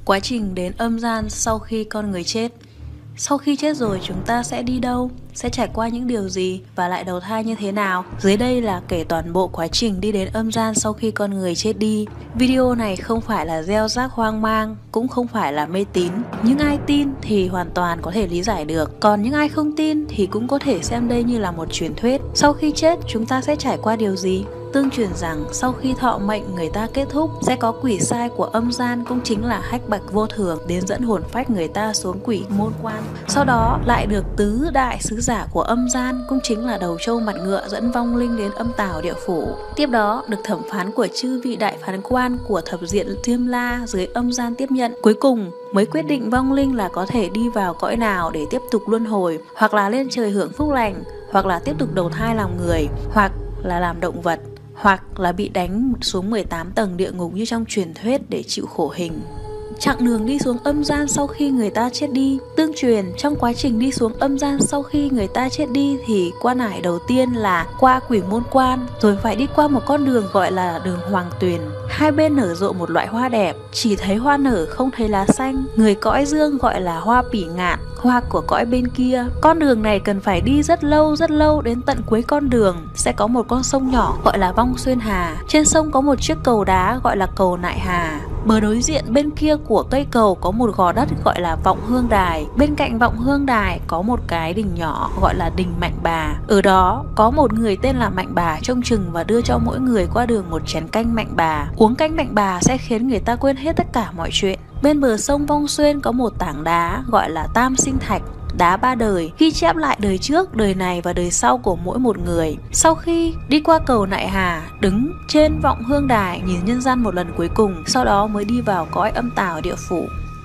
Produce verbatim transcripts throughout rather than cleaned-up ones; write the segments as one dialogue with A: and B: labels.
A: Quá trình đến âm gian sau khi con người chết. Sau khi chết rồi chúng ta sẽ đi đâu? Sẽ trải qua những điều gì? Và lại đầu thai như thế nào? Dưới đây là kể toàn bộ quá trình đi đến âm gian sau khi con người chết đi. Video này không phải là gieo rắc hoang mang, cũng không phải là mê tín. Những ai tin thì hoàn toàn có thể lý giải được. Còn những ai không tin thì cũng có thể xem đây như là một truyền thuyết. Sau khi chết chúng ta sẽ trải qua điều gì? Tương truyền rằng sau khi thọ mệnh người ta kết thúc, sẽ có quỷ sai của âm gian, cũng chính là hách bạch vô thường, đến dẫn hồn phách người ta xuống quỷ môn quan. Sau đó lại được tứ đại sứ giả của âm gian, cũng chính là đầu trâu mặt ngựa, dẫn vong linh đến âm tào địa phủ. Tiếp đó được thẩm phán của chư vị đại phán quan của thập diện Diêm La dưới âm gian tiếp nhận. Cuối cùng mới quyết định vong linh là có thể đi vào cõi nào để tiếp tục luân hồi, hoặc là lên trời hưởng phúc lành, hoặc là tiếp tục đầu thai làm người, hoặc là làm động vật, hoặc là bị đánh xuống mười tám tầng địa ngục như trong truyền thuyết để chịu khổ hình. Chặng đường đi xuống âm gian sau khi người ta chết đi. Tương truyền trong quá trình đi xuống âm gian sau khi người ta chết đi thì quan hải đầu tiên là qua quỷ môn quan, rồi phải đi qua một con đường gọi là đường Hoàng Tuyền. Hai bên nở rộ một loại hoa đẹp, chỉ thấy hoa nở không thấy lá xanh. Người cõi dương gọi là hoa bỉ ngạn, hoa của cõi bên kia. Con đường này cần phải đi rất lâu rất lâu, đến tận cuối con đường sẽ có một con sông nhỏ gọi là Vong Xuyên Hà. Trên sông có một chiếc cầu đá gọi là cầu Nại Hà. Bờ đối diện bên kia của cây cầu có một gò đất gọi là Vọng Hương Đài. Bên cạnh Vọng Hương Đài có một cái đình nhỏ gọi là đình Mạnh Bà. Ở đó có một người tên là Mạnh Bà trông chừng và đưa cho mỗi người qua đường một chén canh Mạnh Bà. Uống canh Mạnh Bà sẽ khiến người ta quên hết tất cả mọi chuyện. Bên bờ sông Vong Xuyên có một tảng đá gọi là Tam Sinh Thạch, đá ba đời, ghi chép lại đời trước, đời này và đời sau của mỗi một người. Sau khi đi qua cầu Nại Hà, đứng trên Vọng Hương Đài nhìn nhân gian một lần cuối cùng, sau đó mới đi vào cõi âm tào địa phủ.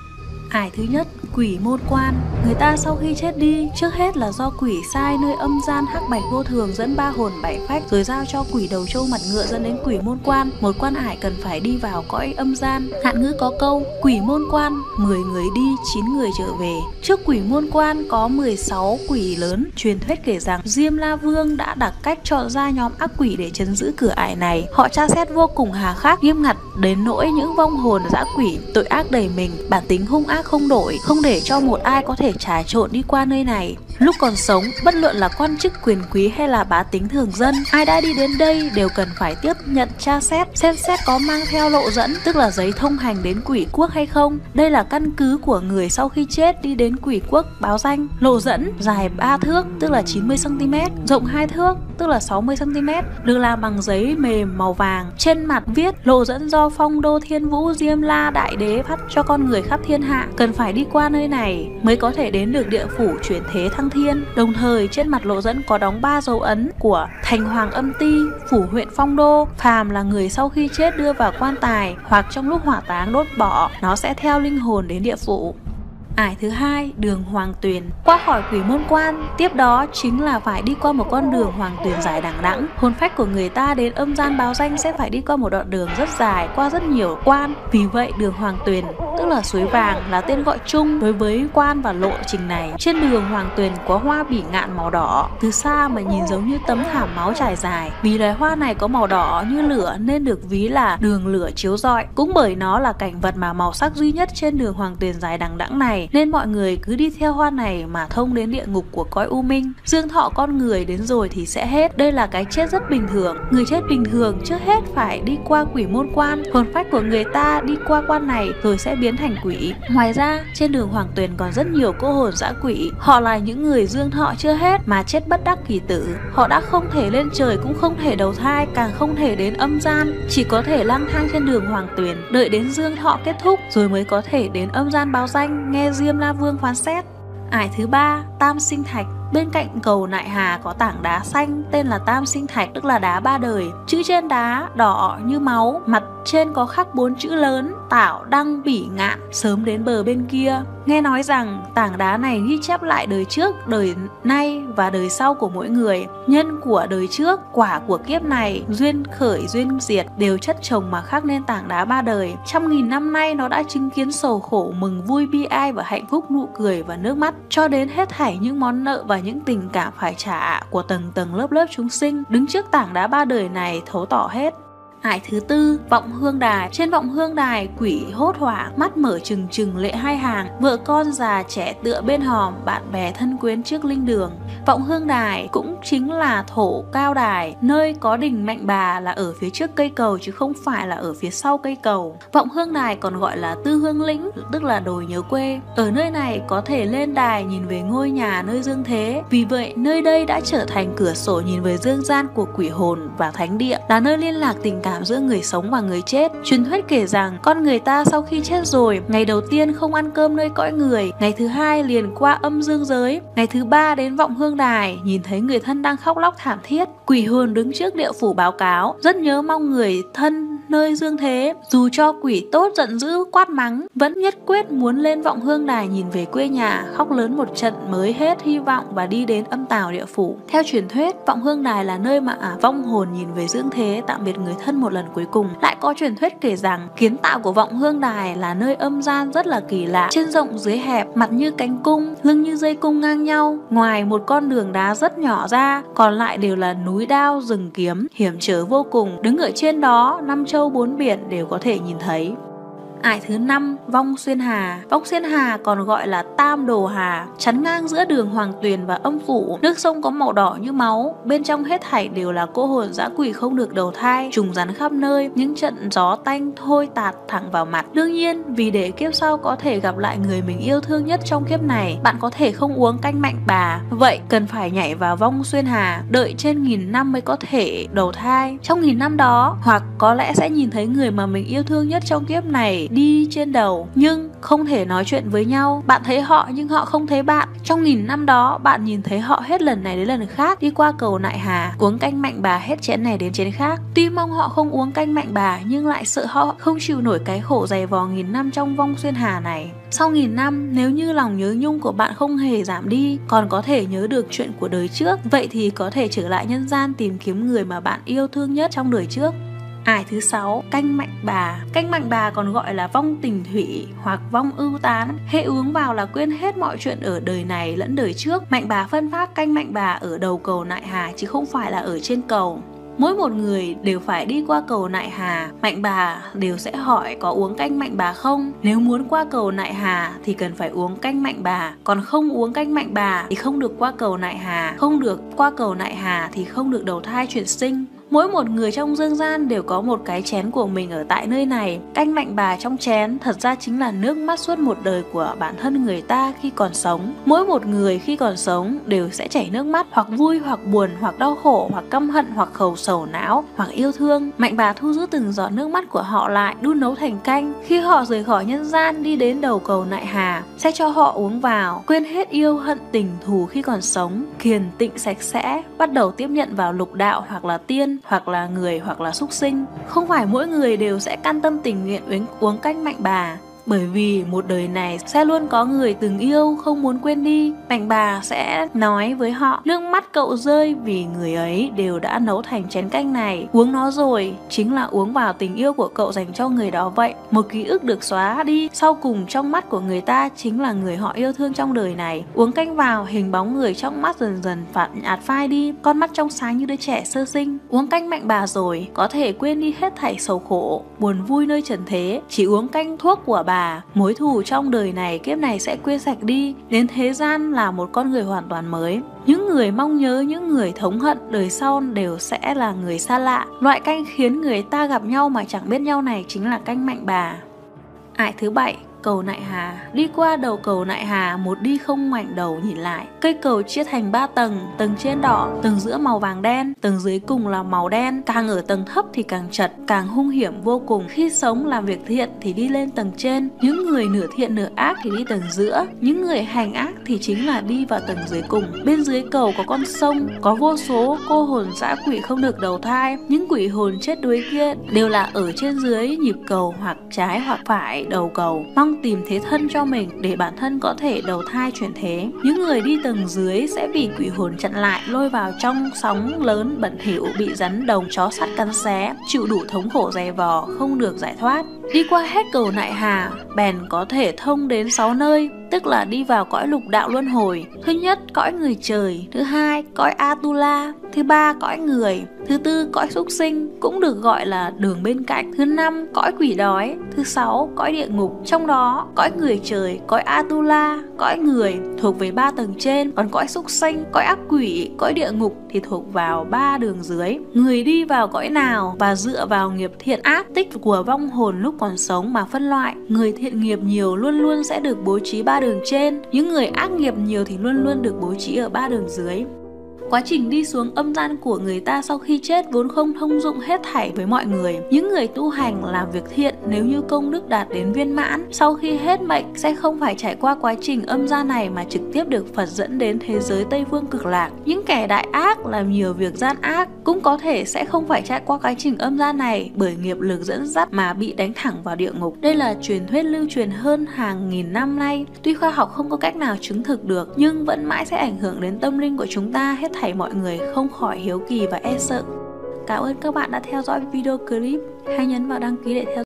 A: Ải thứ nhất, quỷ môn quan. Người ta sau khi chết đi, trước hết là do quỷ sai nơi âm gian hắc bạch vô thường dẫn ba hồn bảy phách, rồi giao cho quỷ đầu trâu mặt ngựa dẫn đến quỷ môn quan. Một quan ải cần phải đi vào cõi âm gian. Hạn ngữ có câu quỷ môn quan, mười người đi, chín người trở về. Trước quỷ môn quan có mười sáu quỷ lớn. Truyền thuyết kể rằng Diêm La Vương đã đặt cách chọn ra nhóm ác quỷ để trấn giữ cửa ải này. Họ tra xét vô cùng hà khắc, nghiêm ngặt đến nỗi những vong hồn dã quỷ tội ác đầy mình, bản tính hung ác không đổi, không để cho một ai có thể trà trộn đi qua nơi này. Lúc còn sống, bất luận là quan chức quyền quý hay là bá tính thường dân, ai đã đi đến đây đều cần phải tiếp nhận tra xét, xem xét có mang theo lộ dẫn, tức là giấy thông hành đến quỷ quốc hay không. Đây là căn cứ của người sau khi chết đi đến quỷ quốc báo danh. Lộ dẫn dài ba thước, tức là chín mươi xăng ti mét, rộng hai thước, tức là sáu mươi xăng ti mét, được làm bằng giấy mềm màu vàng. Trên mặt viết lộ dẫn do Phong Đô Thiên Vũ Diêm La Đại Đế phát cho con người khắp thiên hạ, cần phải đi qua nơi này mới có thể đến được địa phủ chuyển thế thăng thiên. Đồng thời trên mặt lộ dẫn có đóng ba dấu ấn của thành hoàng âm ti, phủ huyện Phong Đô. Phàm là người sau khi chết đưa vào quan tài hoặc trong lúc hỏa táng đốt bỏ, nó sẽ theo linh hồn đến địa phủ. Ải thứ hai, đường Hoàng Tuyền. Qua khỏi quỷ môn quan, tiếp đó chính là phải đi qua một con đường Hoàng Tuyền dài đằng đẵng. Hồn phách của người ta đến âm gian báo danh sẽ phải đi qua một đoạn đường rất dài, qua rất nhiều quan. Vì vậy đường Hoàng Tuyền, tức là suối vàng, là tên gọi chung đối với quan và lộ trình này. Trên đường Hoàng Tuyền có hoa bỉ ngạn màu đỏ, từ xa mà nhìn giống như tấm thảm máu trải dài. Vì loài hoa này có màu đỏ như lửa nên được ví là đường lửa chiếu rọi. Cũng bởi nó là cảnh vật mà màu sắc duy nhất trên đường Hoàng Tuyền dài đằng đẵng này, nên mọi người cứ đi theo hoa này mà thông đến địa ngục của cõi u minh. Dương thọ con người đến rồi thì sẽ hết. Đây là cái chết rất bình thường. Người chết bình thường trước hết phải đi qua quỷ môn quan. Hồn phách của người ta đi qua quan này rồi sẽ biến thành quỷ. Ngoài ra trên đường Hoàng Tuyền còn rất nhiều cô hồn dã quỷ. Họ là những người dương thọ chưa hết mà chết bất đắc kỳ tử. Họ đã không thể lên trời, cũng không thể đầu thai, càng không thể đến âm gian, chỉ có thể lang thang trên đường Hoàng Tuyền, đợi đến dương thọ kết thúc rồi mới có thể đến âm gian báo danh, nghe Diêm La Vương phán xét. Ải thứ ba, Tam Sinh Thạch. Bên cạnh cầu Nại Hà có tảng đá xanh tên là Tam Sinh Thạch, tức là đá ba đời. Chữ trên đá đỏ như máu, mặt trên có khắc bốn chữ lớn Tảo Đăng Bỉ Ngạn, sớm đến bờ bên kia. Nghe nói rằng tảng đá này ghi chép lại đời trước, đời nay và đời sau của mỗi người. Nhân của đời trước, quả của kiếp này, duyên khởi duyên diệt đều chất chồng mà khắc nên tảng đá ba đời. Trăm nghìn năm nay nó đã chứng kiến sầu khổ, mừng vui, bi ai và hạnh phúc, nụ cười và nước mắt, cho đến hết thảy những món nợ và những tình cảm phải trả của tầng tầng lớp lớp chúng sinh đứng trước tảng đá ba đời này thấu tỏ hết. Ải thứ tư, vọng hương đài. Trên vọng hương đài, quỷ hốt hoảng, mắt mở trừng trừng lệ hai hàng, vợ con già trẻ tựa bên hòm, bạn bè thân quyến trước linh đường. Vọng hương đài cũng chính là thổ cao đài, nơi có đình Mạnh Bà là ở phía trước cây cầu chứ không phải là ở phía sau cây cầu. Vọng hương đài còn gọi là tư hương lĩnh, tức là đồi nhớ quê. Ở nơi này có thể lên đài nhìn về ngôi nhà nơi dương thế. Vì vậy, nơi đây đã trở thành cửa sổ nhìn về dương gian của quỷ hồn và thánh địa, là nơi liên lạc tình cảm giữa người sống và người chết. Truyền thuyết kể rằng con người ta sau khi chết rồi, ngày đầu tiên không ăn cơm nơi cõi người, ngày thứ hai liền qua âm dương giới, ngày thứ ba đến vọng hương đài nhìn thấy người thân đang khóc lóc thảm thiết. Quỷ hồn đứng trước địa phủ báo cáo, rất nhớ mong người thân nơi dương thế, dù cho quỷ tốt giận dữ quát mắng, vẫn nhất quyết muốn lên vọng hương đài nhìn về quê nhà, khóc lớn một trận mới hết hy vọng và đi đến âm tào địa phủ. Theo truyền thuyết, vọng hương đài là nơi mà à, vong hồn nhìn về dương thế tạm biệt người thân một lần cuối cùng. Lại có truyền thuyết kể rằng kiến tạo của vọng hương đài là nơi âm gian rất là kỳ lạ, trên rộng dưới hẹp, mặt như cánh cung, lưng như dây cung ngang nhau, ngoài một con đường đá rất nhỏ ra, còn lại đều là núi đao rừng kiếm, hiểm trở vô cùng. Đứng ở trên đó, năm châu bốn biển đều có thể nhìn thấy. Ải thứ năm, vong xuyên hà. Vong xuyên hà còn gọi là tam đồ hà, chắn ngang giữa đường Hoàng Tuyền và âm phủ. Nước sông có màu đỏ như máu, bên trong hết thảy đều là cô hồn dã quỷ không được đầu thai, trùng rắn khắp nơi, những trận gió tanh thôi tạt thẳng vào mặt. Đương nhiên, vì để kiếp sau có thể gặp lại người mình yêu thương nhất trong kiếp này, bạn có thể không uống canh Mạnh Bà, vậy cần phải nhảy vào vong xuyên hà, đợi trên nghìn năm mới có thể đầu thai. Trong nghìn năm đó, hoặc có lẽ sẽ nhìn thấy người mà mình yêu thương nhất trong kiếp này đi trên đầu, nhưng không thể nói chuyện với nhau. Bạn thấy họ nhưng họ không thấy bạn. Trong nghìn năm đó, bạn nhìn thấy họ hết lần này đến lần khác, đi qua cầu Nại Hà, uống canh Mạnh Bà hết chén này đến chén khác. Tuy mong họ không uống canh Mạnh Bà, nhưng lại sợ họ không chịu nổi cái khổ dày vò nghìn năm trong vong xuyên hà này. Sau nghìn năm, nếu như lòng nhớ nhung của bạn không hề giảm đi, còn có thể nhớ được chuyện của đời trước, vậy thì có thể trở lại nhân gian tìm kiếm người mà bạn yêu thương nhất trong đời trước. Ải thứ sáu, canh Mạnh Bà. Canh Mạnh Bà còn gọi là vong tình thủy hoặc vong ưu tán. Hệ uống vào là quên hết mọi chuyện ở đời này lẫn đời trước. Mạnh Bà phân phát canh Mạnh Bà ở đầu cầu Nại Hà chứ không phải là ở trên cầu. Mỗi một người đều phải đi qua cầu Nại Hà, Mạnh Bà đều sẽ hỏi có uống canh Mạnh Bà không. Nếu muốn qua cầu Nại Hà thì cần phải uống canh Mạnh Bà, còn không uống canh Mạnh Bà thì không được qua cầu Nại Hà. Không được qua cầu Nại Hà thì không được đầu thai chuyển sinh. Mỗi một người trong dương gian đều có một cái chén của mình ở tại nơi này. Canh Mạnh Bà trong chén thật ra chính là nước mắt suốt một đời của bản thân người ta khi còn sống. Mỗi một người khi còn sống đều sẽ chảy nước mắt, hoặc vui hoặc buồn, hoặc đau khổ, hoặc căm hận, hoặc khẩu sầu não, hoặc yêu thương. Mạnh Bà thu giữ từng giọt nước mắt của họ lại, đun nấu thành canh. Khi họ rời khỏi nhân gian đi đến đầu cầu Nại Hà, sẽ cho họ uống vào, quên hết yêu hận tình thù khi còn sống, kiền tịnh sạch sẽ, bắt đầu tiếp nhận vào lục đạo hoặc là tiên, hoặc là người, hoặc là súc sinh. Không phải mỗi người đều sẽ can tâm tình nguyện uống, uống canh Mạnh Bà, bởi vì một đời này sẽ luôn có người từng yêu không muốn quên đi. Mạnh Bà sẽ nói với họ, nước mắt cậu rơi vì người ấy đều đã nấu thành chén canh này, uống nó rồi chính là uống vào tình yêu của cậu dành cho người đó vậy. Một ký ức được xóa đi sau cùng trong mắt của người ta chính là người họ yêu thương trong đời này. Uống canh vào, hình bóng người trong mắt dần dần phạt nhạt phai đi, con mắt trong sáng như đứa trẻ sơ sinh. Uống canh Mạnh Bà rồi có thể quên đi hết thảy sầu khổ buồn vui nơi trần thế, chỉ uống canh thuốc của bà, mối thù trong đời này kiếp này sẽ quên sạch đi, đến thế gian là một con người hoàn toàn mới. Những người mong nhớ, những người thống hận đời sau đều sẽ là người xa lạ. Loại canh khiến người ta gặp nhau mà chẳng biết nhau này chính là canh Mạnh Bà. Ải thứ bảy, cầu Nại Hà. Đi qua đầu cầu Nại Hà, một đi không ngoảnh đầu nhìn lại. Cây cầu chia thành ba tầng, tầng trên đỏ, tầng giữa màu vàng đen, tầng dưới cùng là màu đen. Càng ở tầng thấp thì càng chật, càng hung hiểm vô cùng. Khi sống làm việc thiện thì đi lên tầng trên, những người nửa thiện nửa ác thì đi tầng giữa, những người hành ác thì chính là đi vào tầng dưới cùng. Bên dưới cầu có con sông, có vô số cô hồn dã quỷ không được đầu thai. Những quỷ hồn chết đuối kia đều là ở trên dưới nhịp cầu, hoặc trái hoặc phải đầu cầu, mong tìm thế thân cho mình để bản thân có thể đầu thai chuyển thế. Những người đi tầng dưới sẽ bị quỷ hồn chặn lại, lôi vào trong sóng lớn bẩn thỉu, bị rắn đồng chó sắt cắn xé, chịu đủ thống khổ dày vò, không được giải thoát. Đi qua hết cầu Nại Hà, bèn có thể thông đến sáu nơi, tức là đi vào cõi lục đạo luân hồi. Thứ nhất, cõi người trời; thứ hai, cõi Atula; Thứ ba, cõi người. Thứ tư, cõi súc sinh, cũng được gọi là đường bên cạnh. Thứ năm, cõi quỷ đói. Thứ sáu, cõi địa ngục. Trong đó, cõi người trời, cõi Atula, cõi người thuộc về ba tầng trên, còn cõi súc sinh, cõi ác quỷ, cõi địa ngục thì thuộc vào ba đường dưới. Người đi vào cõi nào và dựa vào nghiệp thiện ác tích của vong hồn lúc còn sống mà phân loại. Người thiện nghiệp nhiều luôn luôn sẽ được bố trí ba đường trên, những người ác nghiệp nhiều thì luôn luôn được bố trí ở ba đường dưới. Quá trình đi xuống âm gian của người ta sau khi chết vốn không thông dụng hết thảy với mọi người. Những người tu hành làm việc thiện nếu như công đức đạt đến viên mãn, sau khi hết mệnh sẽ không phải trải qua quá trình âm gian này mà trực tiếp được Phật dẫn đến thế giới Tây Phương Cực Lạc. Những kẻ đại ác làm nhiều việc gian ác cũng có thể sẽ không phải trải qua quá trình âm gian này bởi nghiệp lực dẫn dắt mà bị đánh thẳng vào địa ngục. Đây là truyền thuyết lưu truyền hơn hàng nghìn năm nay. Tuy khoa học không có cách nào chứng thực được nhưng vẫn mãi sẽ ảnh hưởng đến tâm linh của chúng ta, hết thảy mọi người không khỏi hiếu kỳ và e sợ. Cảm ơn các bạn đã theo dõi video clip. Hãy nhấn vào đăng ký để theo